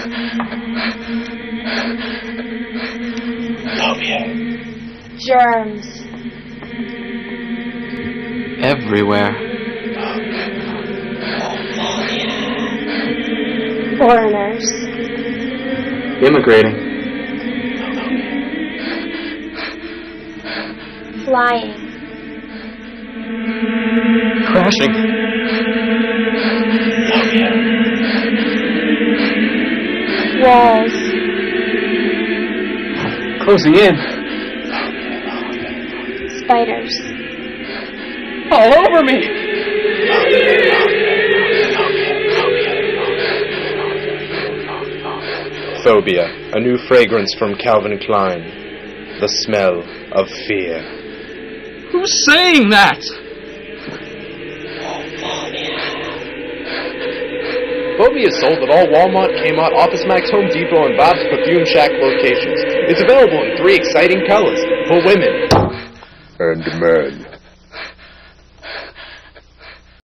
Phobia. Germs. Everywhere. Foreigners. Immigrating. Flying. Crashing. Walls. Closing in. Spiders. All over me. Phobia, a new fragrance from Calvin Klein. The smell of fear. Who's saying that? Phobia is sold at all Walmart, Kmart, Office Max, Home Depot, and Bob's Perfume Shack locations. It's available in 3 exciting colors for women and men.